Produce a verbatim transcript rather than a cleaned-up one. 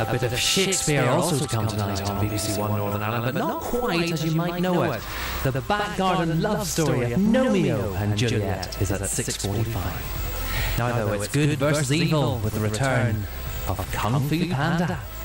A bit of Shakespeare also to come tonight on B B C One Northern Ireland, but not quite as you might know it. The back garden love story of Romeo and Juliet is at six forty-five. Now though, it's good versus evil with the return of Kung Fu Panda.